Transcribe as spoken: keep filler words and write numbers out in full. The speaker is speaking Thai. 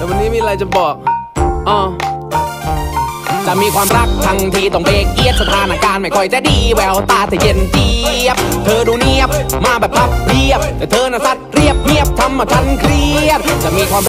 แต่วันนี้มีอะไรจะบอกอ๋อจะมีความรักทั้งทีต้องเบรกเอียดสถานการณ์ไม่ค่อยจะดีแววตาเธอเย็นเจี๊ยบเธอดูเนียบมาแบบพับเรียบแต่เธอน่ะซัดเรียบเงียบทำมาทันเครียดจะมีความ